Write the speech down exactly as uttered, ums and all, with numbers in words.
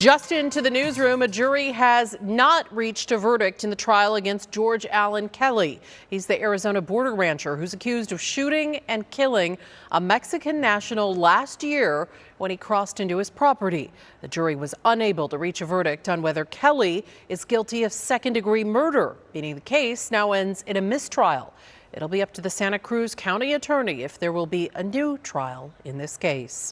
Just into the newsroom, a jury has not reached a verdict in the trial against George Allen Kelly. He's the Arizona border rancher who's accused of shooting and killing a Mexican national last year when he crossed into his property. The jury was unable to reach a verdict on whether Kelly is guilty of second-degree murder, meaning the case now ends in a mistrial. It'll be up to the Santa Cruz County Attorney if there will be a new trial in this case.